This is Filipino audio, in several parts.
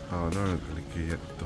no nagkaligkiyat to.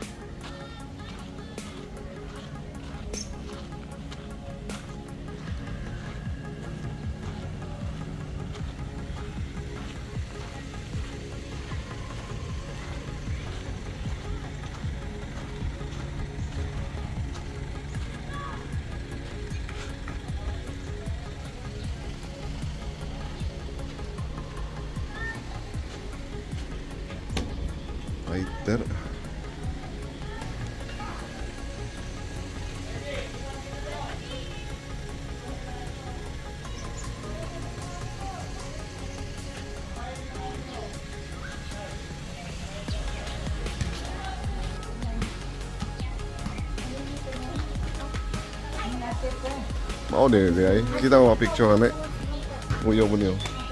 Fighter. Mau để ấy kita mau picture này. Uyo punya.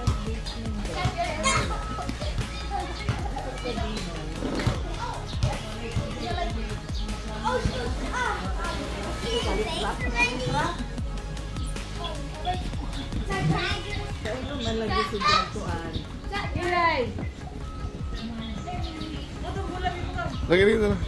Lagi dito na.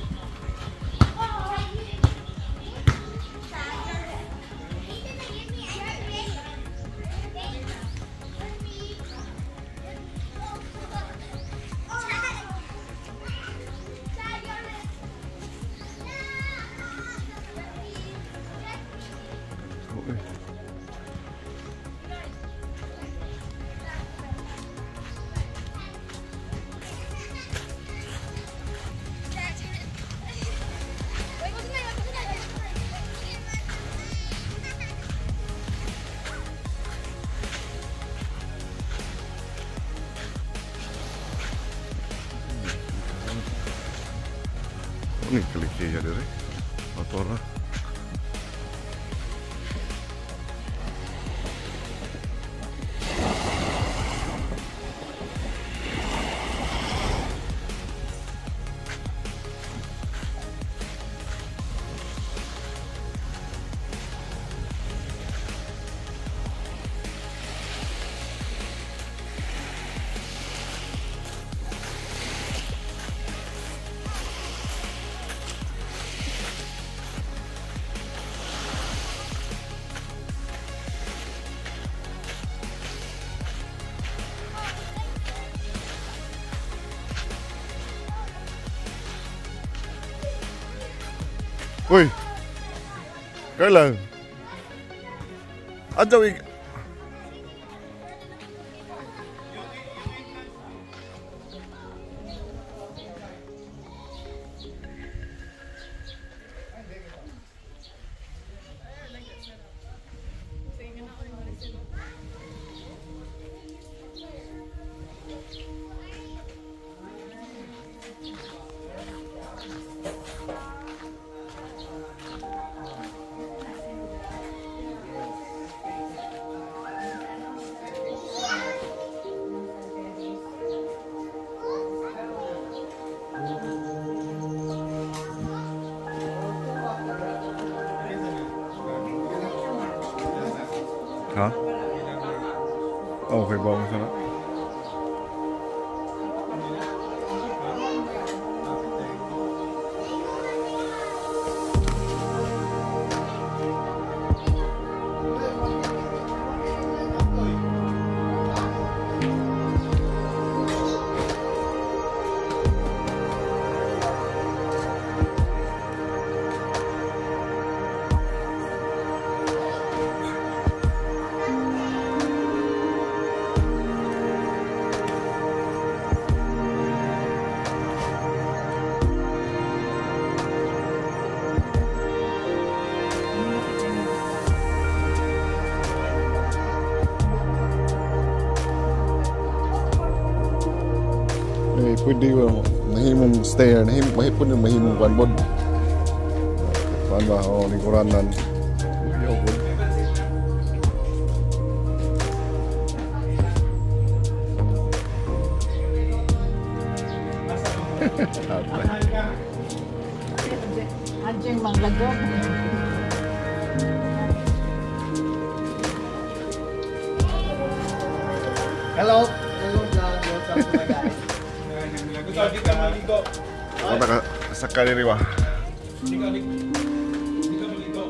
Ini kelike ya dari motor. Ui, cái là ở trong hả? Ồ, phải bông sao đó. Pwede mahimong stair, pwede mahimong kanbon. Saan ba? O, lingkuranan. Yaw po. Anjing manglagok. Hello. Hello, vlog. What's up, my guys? di ka maligo. O taka sakay diri ba? Di ka maligo.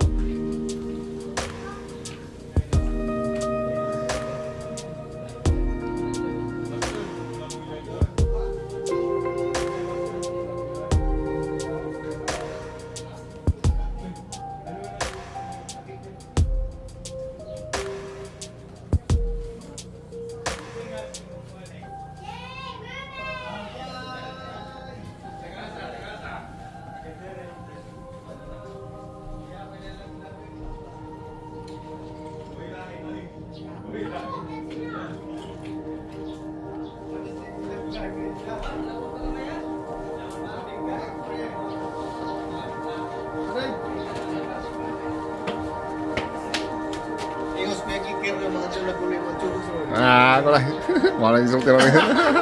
Ah, ako lang. Malah isok tira ni.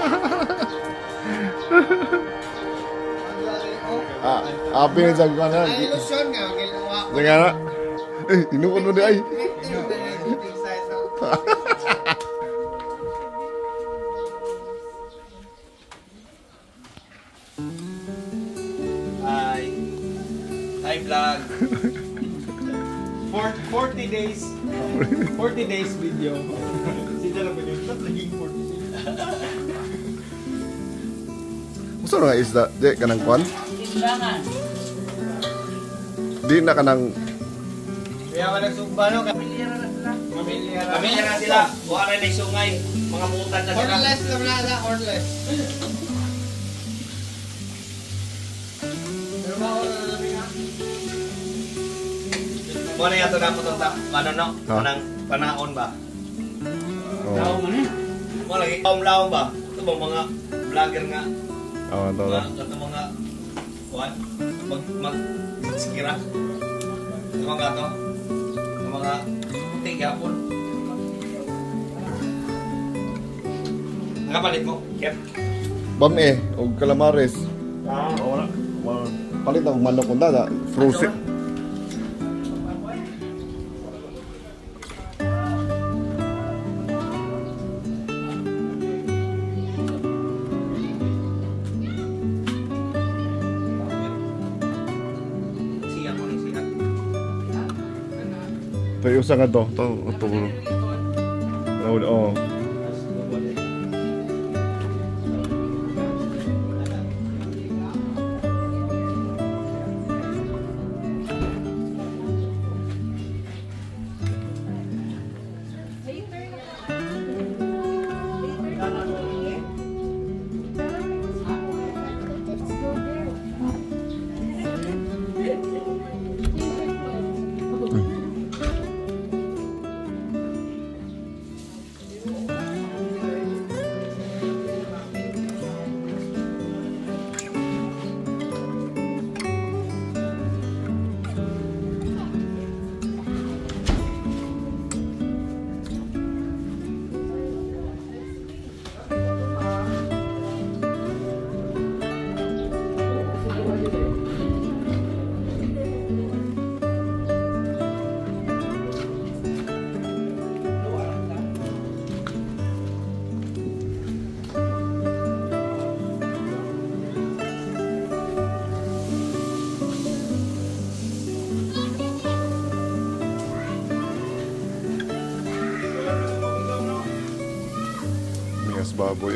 Ah, apa yang saya mana? Ilusyon nga, ginawa ko. Jangan. Inuun mo di ay. Hi. Hi vlog. 40 days. 40 days video. Sila na ba yun? Naging 40 days. Gusto nga isda, di kanang kwan? Timbangan. Di na kanang Kaya ka nagsubano ka. Pamilya na sila. Buha na yung sungay. Mga mutan na sila. Hornless lang na. Hornless. Pero bawal na namin ha. Muna yato na po ito. Ano no? Anang panaon ba? oh. Mo lagi laom ba? Ito bang mga vlogger nga? Oh, to. Ito mga kuan mag sikira. Ito mga to. Mga puti yapon. Nakapalit mo? Kep. Bam o calamares. Ah, Wala. Palit ang manok ko na, frozen. siya mo ni siya. Pero usa nga to, oh. Mingas baboy.